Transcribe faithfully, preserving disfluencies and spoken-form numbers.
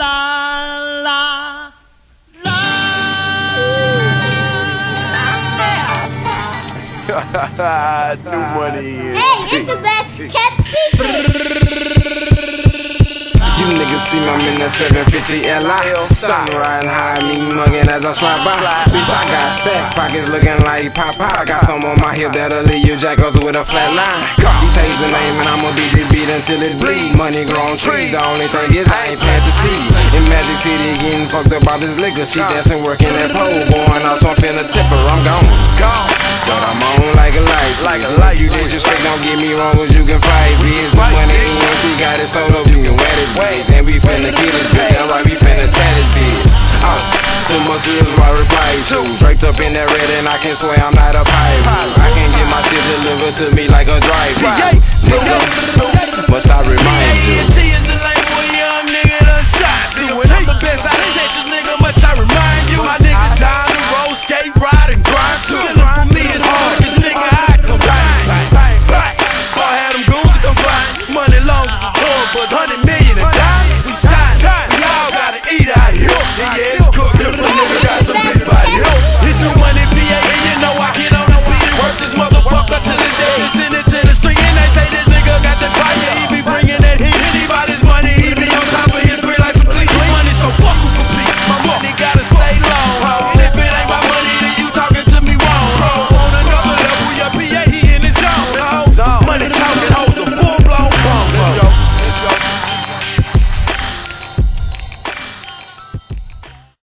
la, la, la. New money is. Hey, it's the best kept secret. You niggas see me, I'm in that seven fifty L I. Stop riding high, me mugging as I slide by. Bitch, I got stacks, pockets looking like Popeye. I got some on my hip that'll leave you jackals with a flat line. He takes the name and I'ma beat this beat until it bleed. Money grown trees, the only thing is I ain't plant to see. In Magic City, getting fucked up by this liquor. She dancing, working that pole, going out, so I'm finna tip her. I'm gone, but I'm on like a light. Like a light, you disrespect, don't get me wrong, cause you can fight. Bitch, with money in, she got it sold up, you can wear this bitch. And we finna get it, bitch, that's right, we finna tear this bitch. Oh, who must is why reply to? Draped up in that red and I can swear I'm not a pirate. I can get my shit delivered to me like a drive-by. Nigga, must